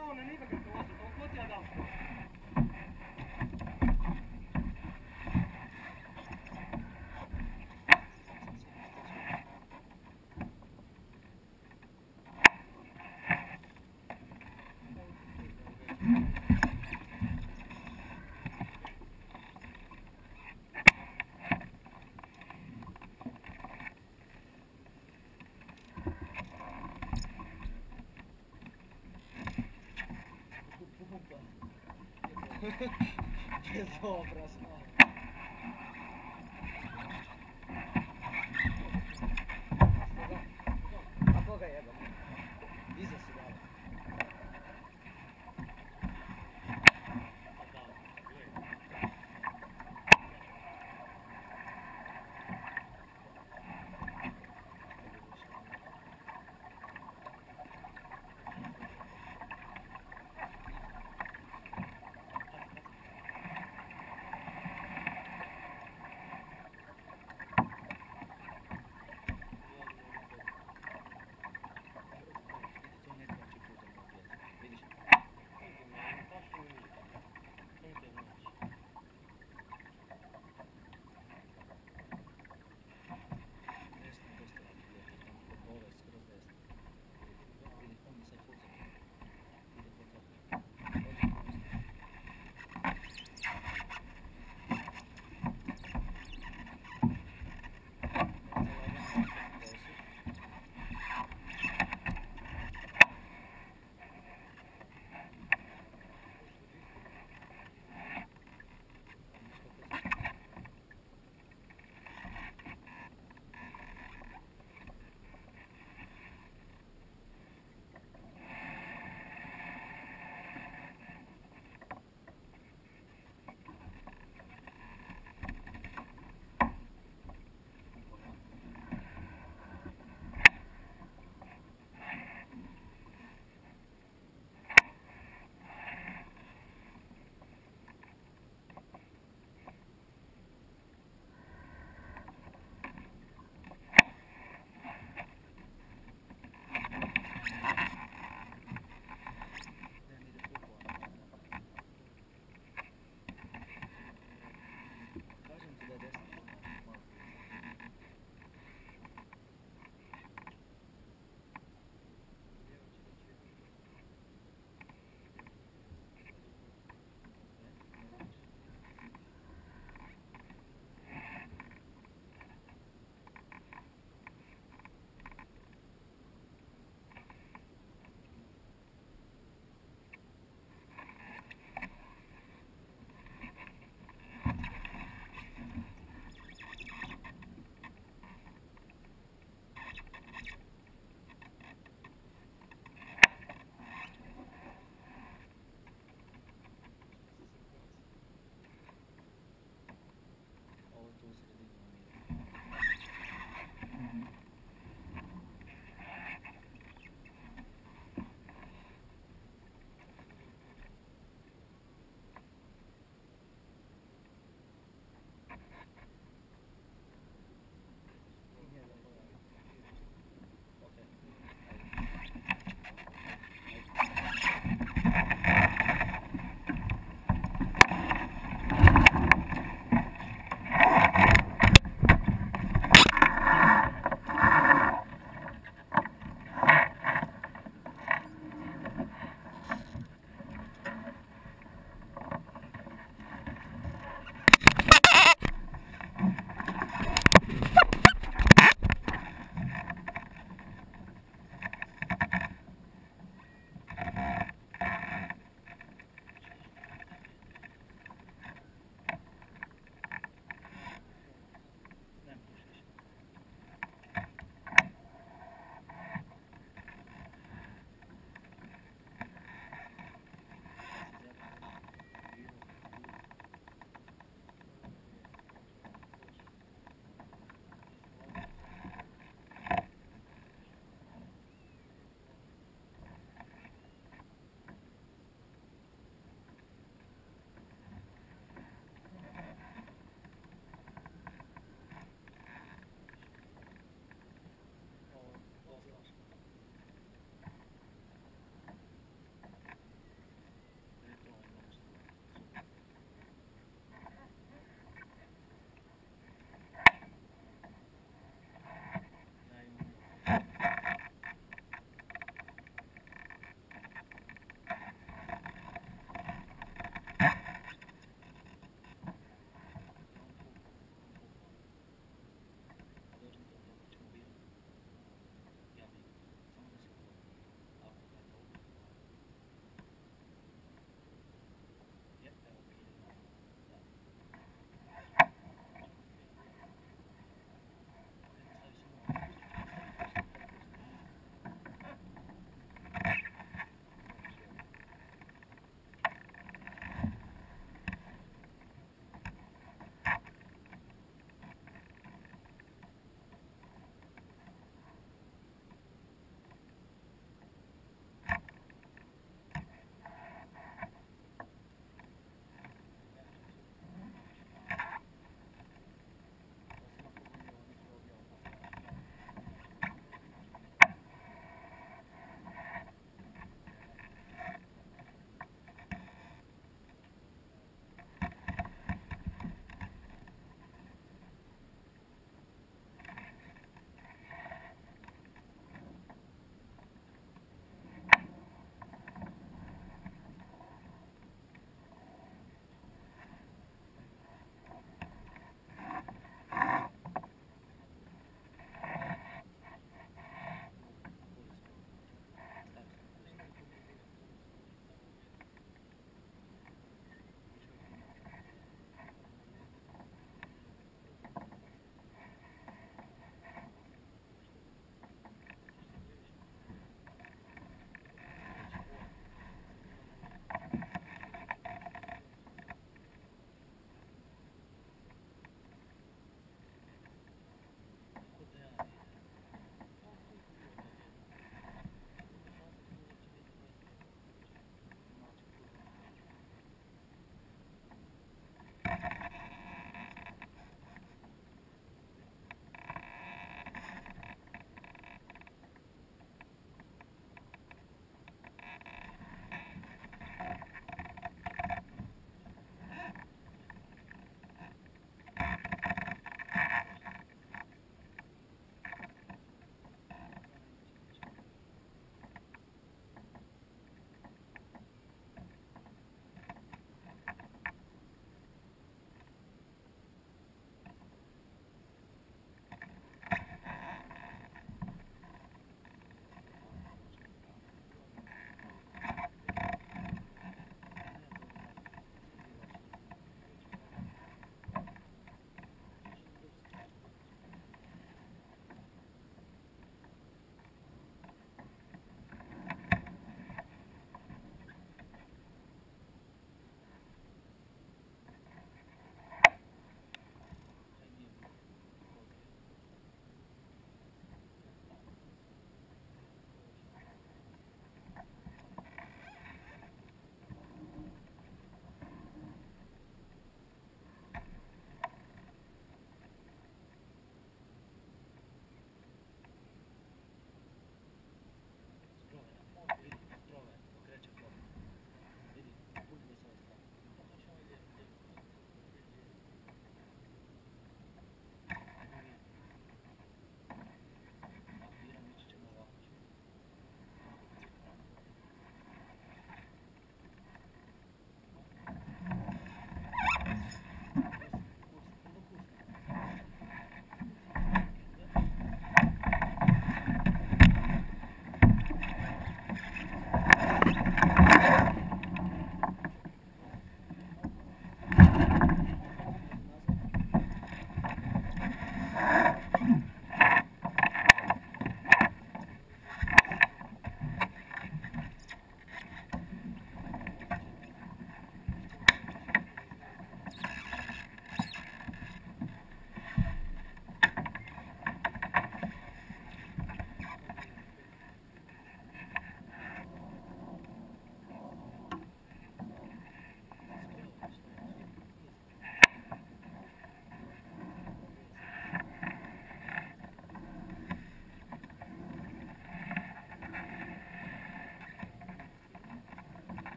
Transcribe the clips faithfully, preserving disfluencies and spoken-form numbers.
kao ne nikakve doze, toliko ti ja dam što. Je dobra stvar. A koga jebam? Iza si dala.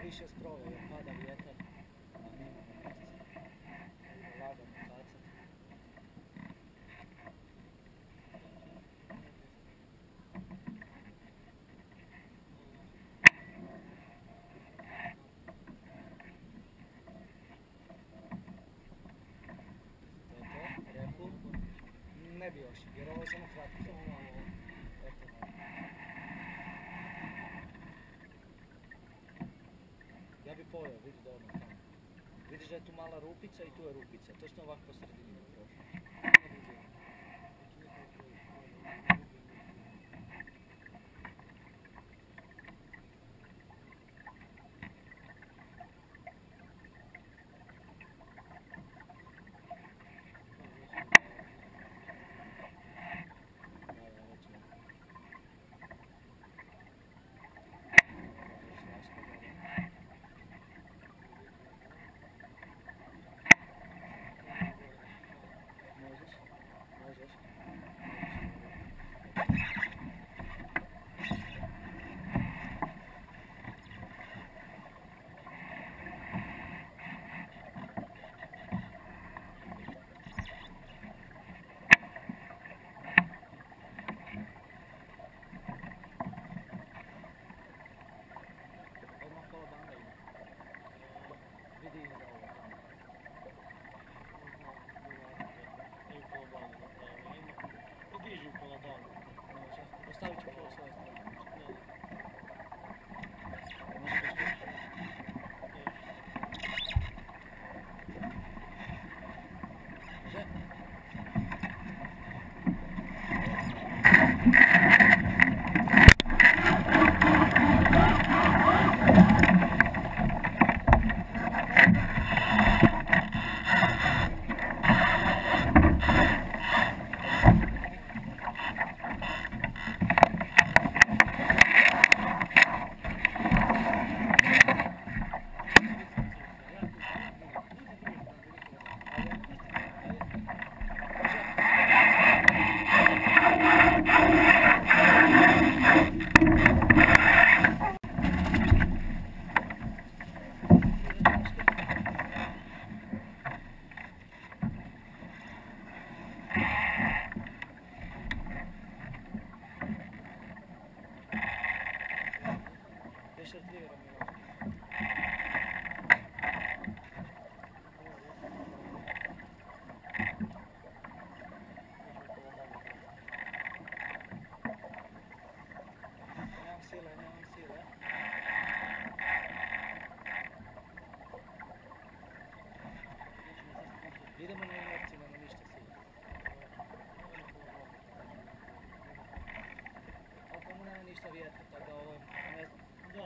više strove jer pada vjetar, a mi imamo mjesec. Lagano kacat. Ne bi još, jer ovo je samo kratko. Samo malo, eto malo. Ja bi poveo, vidi dobro tamo. Vidiš da je tu mala rupica i tu je rupica. Točno ovako po sredini je prošlo. Ostavit ću pola svoje strane. Idemo na inerciju, nema ništa sila. Ali tamo nema ništa vjetra, tako da ovo je, ne znam. Da.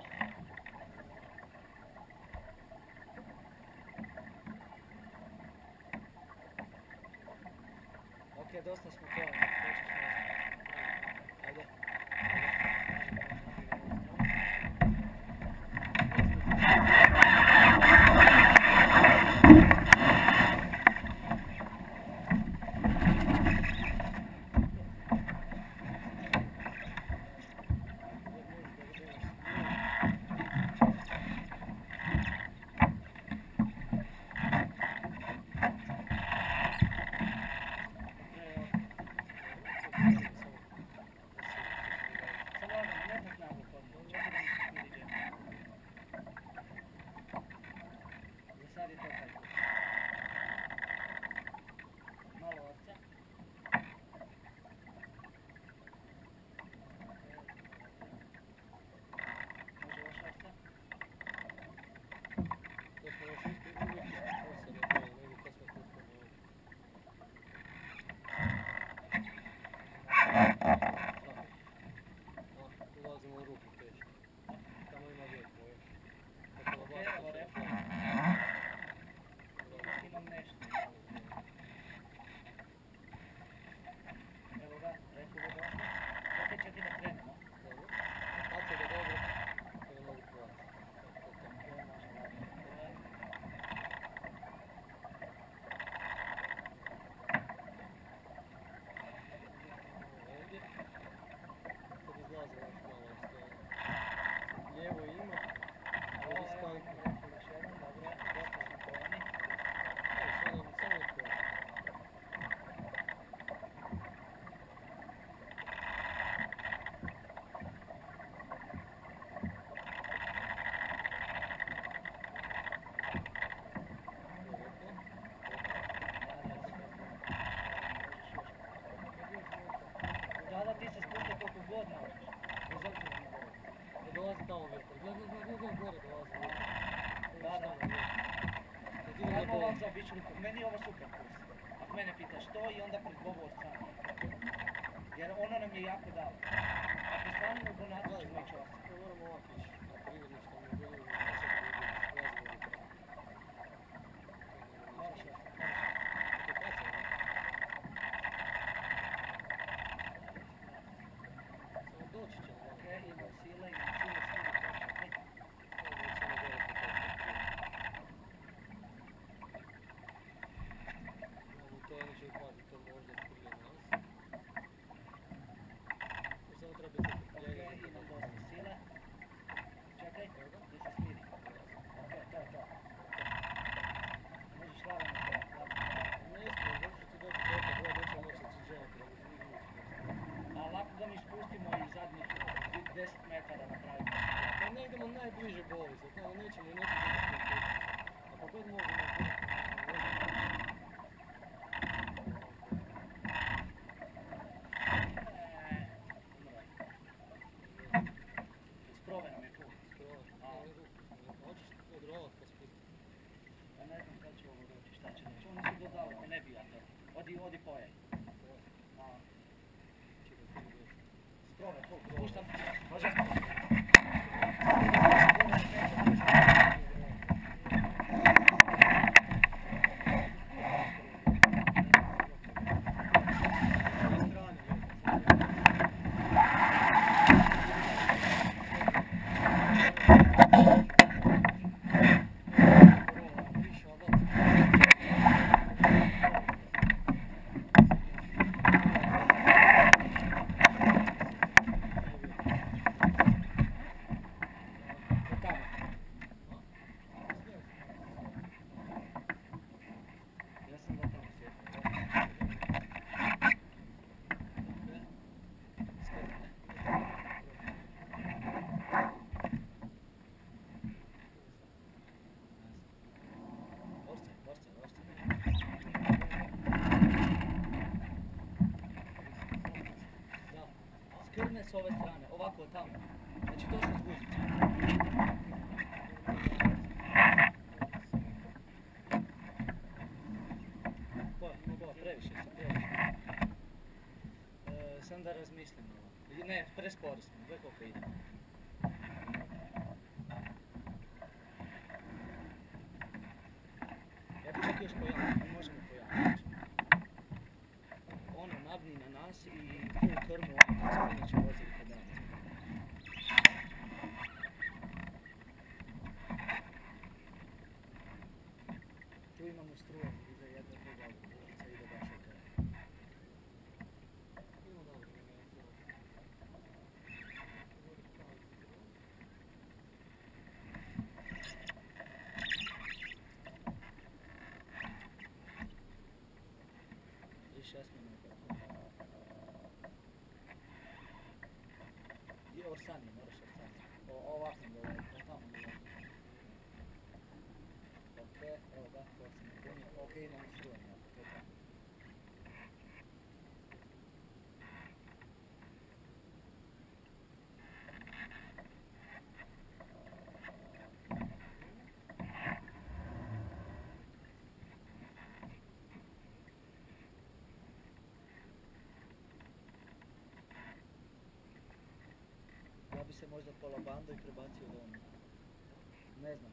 Ok, dosta smo to, počeš nas. Ajde. idemo ovak za običnu, meni je ovo super kurs. Ako mene pitaš to i onda pred govor sam. Jer ono nam je jako dalo. Ako stvarno u donatu ćemo ići ovak. To moramo ovak ići. Ako vidimo što mi je bilo, neće da vidimo razgovor. Moraš ovak. Ako paca, ne? Samo doći ćemo. Ok, imam sile, imam sile, sile, sile. To je neće pazi, to možda prije nas. I samo treba biti strpljenje. Ok, imam dosta sile. Čekaj, da se smiri. Ok, to je to. Možeš lagano to, lagano. Ne isto, zato što ti doći dosta broja neće moći se čiđenati. A lako da mi spustimo i zadnjih deset metara na kraju. Pa ne idemo najbliže boli, zato nećemo i nećemo biti spustiti. A pa god možemo Isprobe nam je tu. hoćeš odrovat pa spustiti. Ja ne znam kad će ovo doći, šta će doći. Ono si dodao, ne bi ja to. Odi, odi pojaj. Isprobe, tu, puštam. Može? Skrne s ove strane, ovako tamo. Znači to se zguzi. Bo, bo, previše se, previše. E, sam da razmislim ovo. Ne, prespori smo, gledaj koliko ide. Ja bi čak još pojaviti, mi možemo pojaviti. Ono nabni na nas i full krmu ono kad se inače vozili kod nas. Tu imamo struju iza jedne druga ulica ide baš ok. Ima dobro, ne nema to. I šest minuta. I orsani, moraš orsani. Ovako sam govorio, tamo govorio. Ok, evo ga, to sam napunio. Ok, imamo struju, to je to. Ja bi se možda pola bando i prebacio do ono. Ne znam.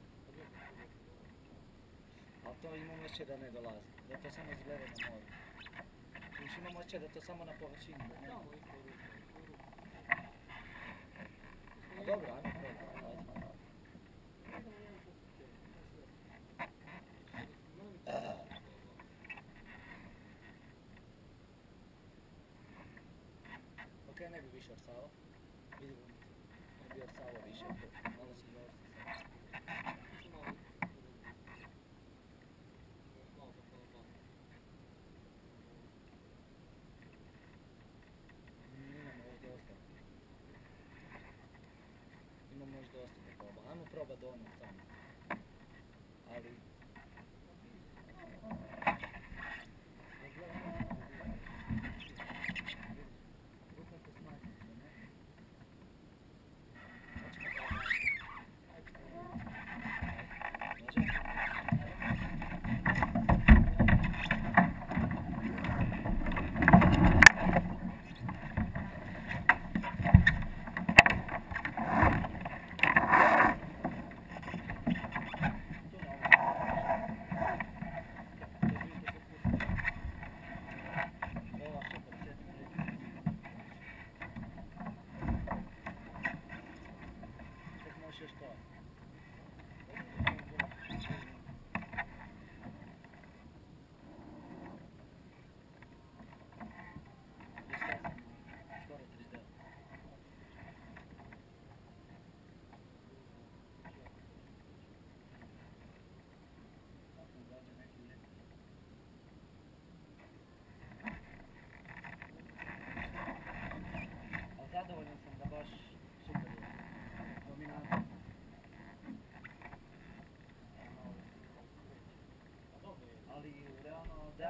Ali to imam osjećaj da ne dolazi. Da to samo izgleda na moru. Još imam osjećaj da to samo na površini. Da ne. Tamo isto ruka, isto ruka. A dobro, ajmo probati. Ajde. Ok, ne bi više orsao. Vidimo. Ne bi orsao više. Malo si zaorsao. Imamo još dosta. Imamo još dosta da proba. Ajmo probat do onog tamo. Ali... Ruka te smanji, ne? Hoćemo da... Može?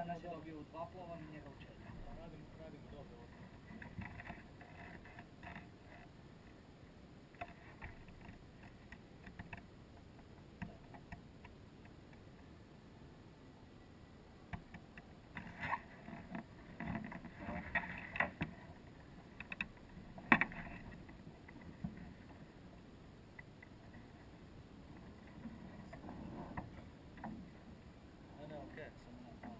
da nas je dobio u dva plova, mi njega u četiri. Radimo, radimo dobro ovdje. Ne, ne, okej, samo nam malo.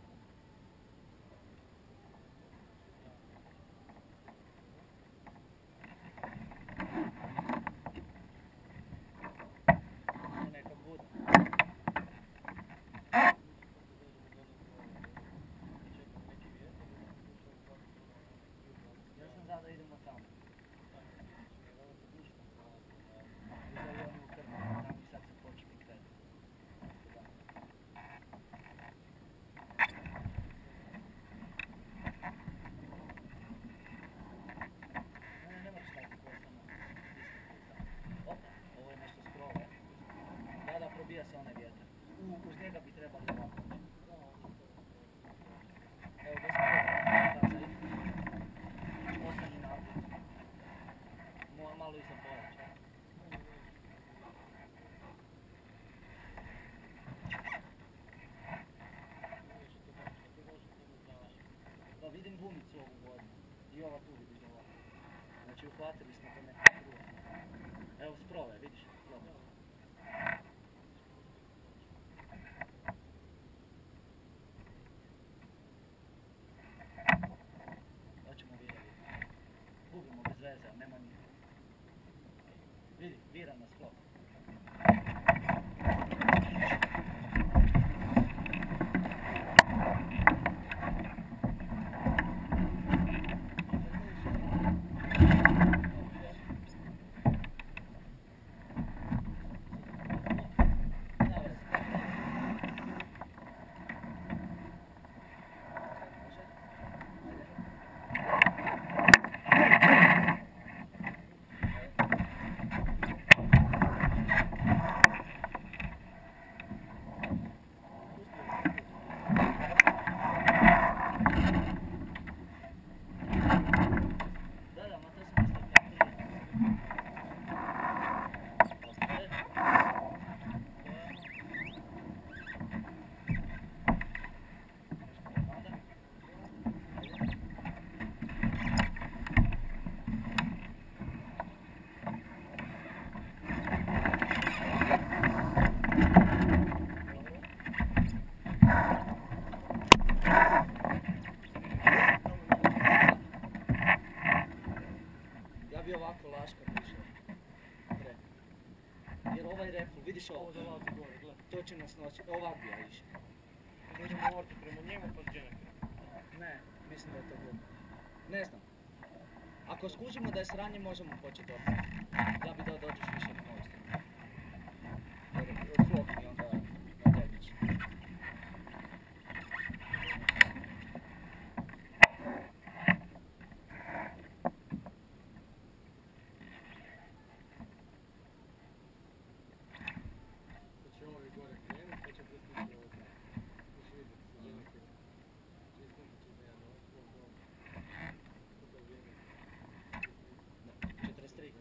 Ne, neka bude. Ja sam za da idemo tamo. Uzeli oni u krmu, tamo i sad se počeli krenuti. Ne, ne, ne moraš staviti koje samo. Opa, ovo je nešto skrove. Da, da, probija se onaj vjetar. U, uz njega bi trebali ovako. Evo, da se da, da, ostani naprijed. Mo- malo iza pojača. Pa vidim bumicu ovu vodnu. I ova tu vidiš ova. Znači uhvatili smo to nekako drugo. Evo sprove, vidiš? Dobro. Hoćemo virati. Gubimo bez veze, ali nema nikog. Vidi, vira nas sprov. Ja bi ovako laška prišao. Preko. Jer ovaj reful, vidiš ovo? Ovo dolazi gore, gledaj. To će nas noći, ovak bi ja išao. Možemo orti prema njemu pa gdje nekaj. Ne, mislim da je to dobro. Ne znam. Ako skužimo da je sranje, možemo početi ortati. Ja bi da dođeš više na moju stranu. Jer flok mi onda na dedić. Pa će ovi gore krenut, pa će pristići ovo tamo. Još vidjeti se gdje nekaj. Čistim će da ja na ovo dole. Kako vrijeme? četrdeset tri.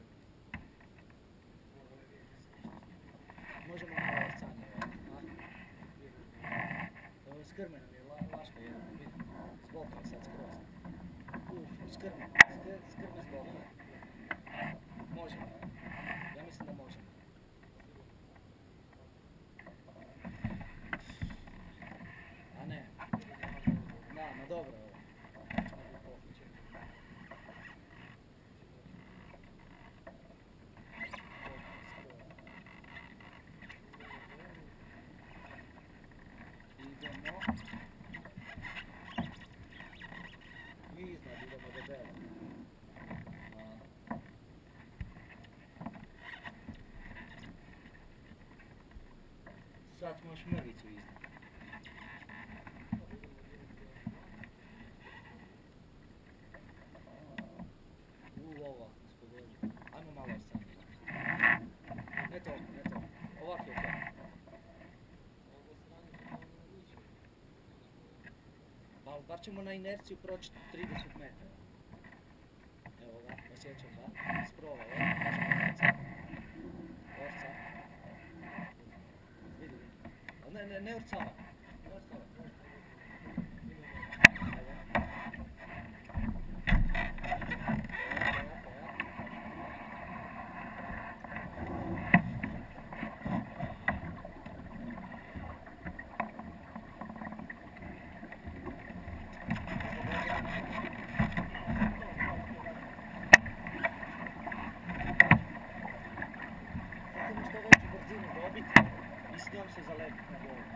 Možemo malo orcanje ovako. Ovo skrme nam je la, laška jedan, vidim. Zboka je sad skroz. Uf, skrme, skr, skrme zboka. Možemo. Ja mislim da možemo. A ne. Da, ma dobro je ovo. Idemo. Iznad idemo do bela. Sad ćemo šmrvicu iznad. U, ovo nas pogođa. Ajmo malo sanje. Ne to, ne to. Ovako je to. Ovo stranje će malo više. ali bar ćemo na inerciju proći trideset metara. Evo ga, osjećam ga, sprova, je, orca. Vidi, vidi. Ne, ne, ne orcava. Ne orcava. I s njom se zalepiti na vodu.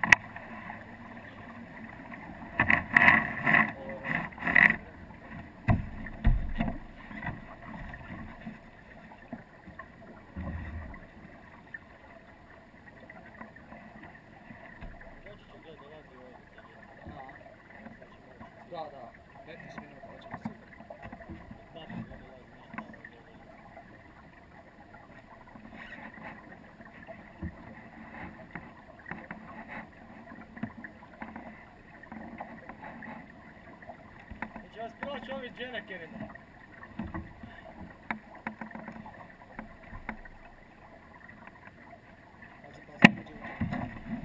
Da, da, petnaest minuta, hoćemo sigurno. Hoće vas proći ovi dženakerima. Pazi, pazi, uđe, uđe.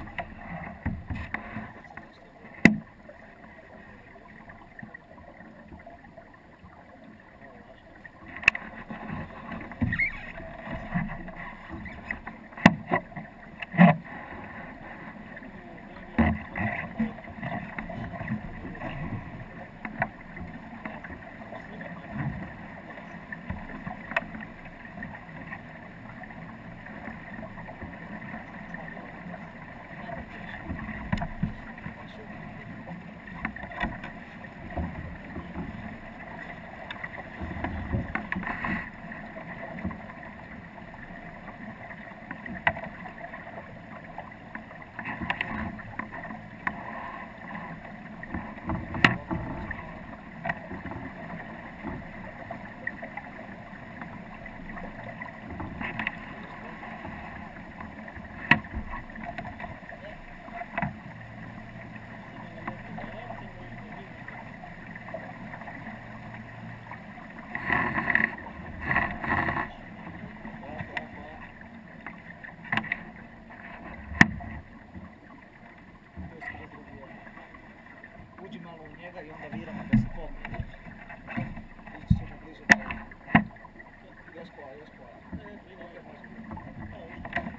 Uđi malo u njega i onda viramo da se popne. Ići ćemo bliže da je. Još pola, još pola. Opet može biti.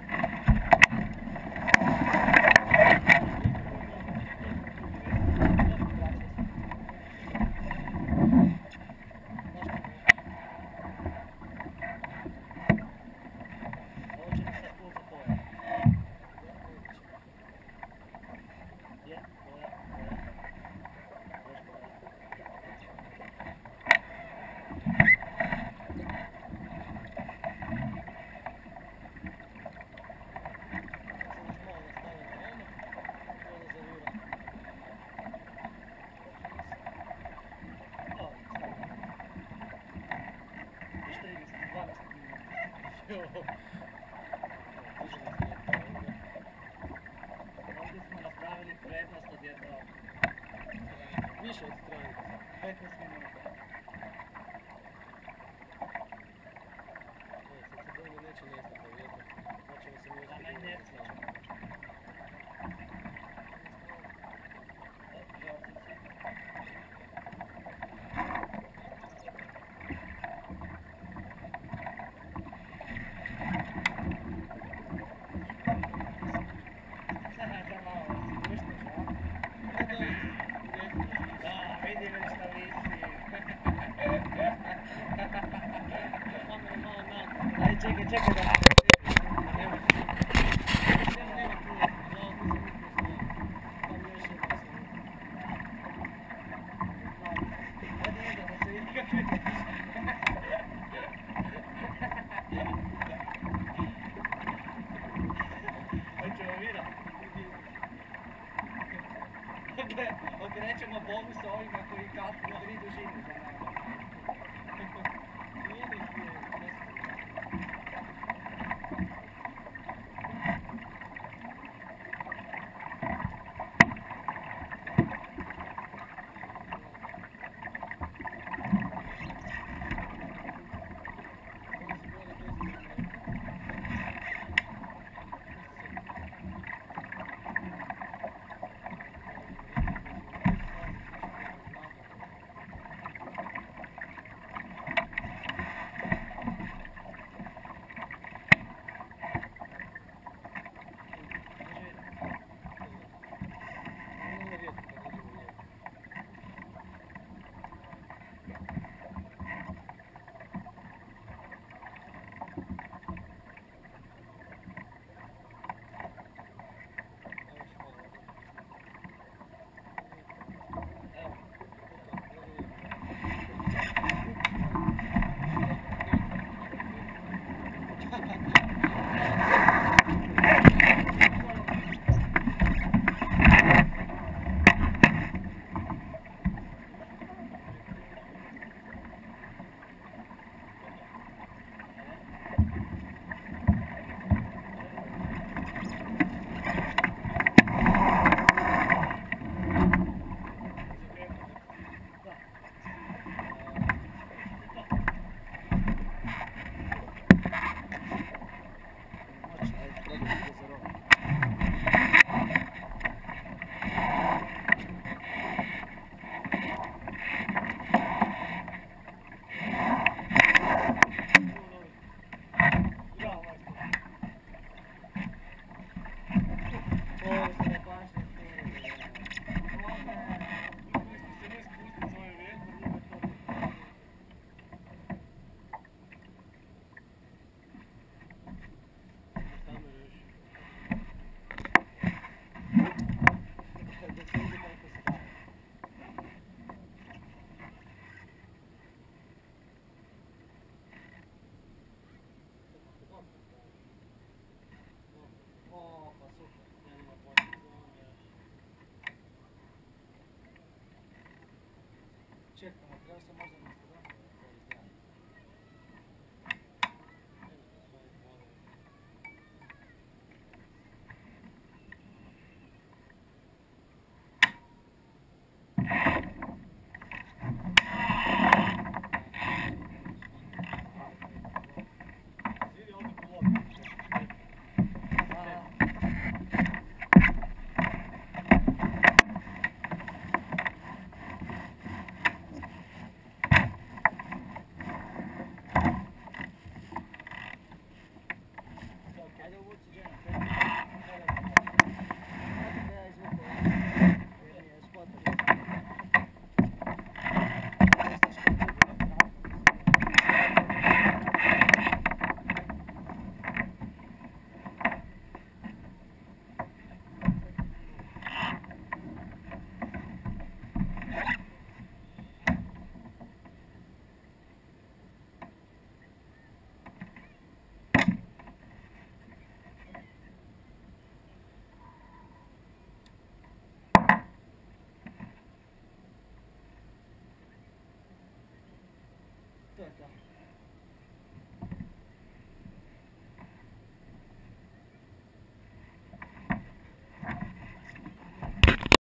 Ovo će mi sad pulka poja. Je, poja, poja. Još poja. Ovdje smo napravili prednost od jedno više od stranice, petnaest minuta. Ne, sad se bojimo neće nestati, vjerujem. Hoćemo se mi Da, na inerciju ćemo. Da, vidim već na listi. Samo je malo nam. Ajde, čekaj, čekaj da se... Nema. Nema, nema tu. Malo tu se mislim s njim. Samo još jedna sam. Ajde, idemo se vidi kako vidiš. Hoćemo virat. Okrećemo Bogu sa ovima koji kasno tri dužine za nama. čekamo, treba se možda